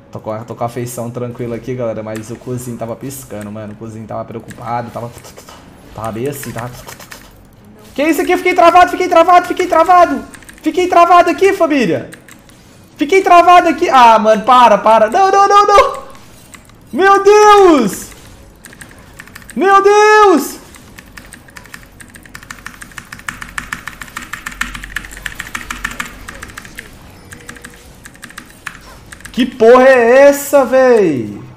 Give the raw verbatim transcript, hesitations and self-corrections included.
Tô com, a, tô com a feição tranquila aqui, galera, mas o cozinho tava piscando, mano. O cozinho tava preocupado, tava... Tava bem assim, tava... Que isso aqui? Eu fiquei travado, fiquei travado, fiquei travado. Fiquei travado aqui, família. Fiquei travado aqui. Ah, mano, para, para. Não, não, não, não. Meu Deus. Meu Deus. Que porra é essa, véi?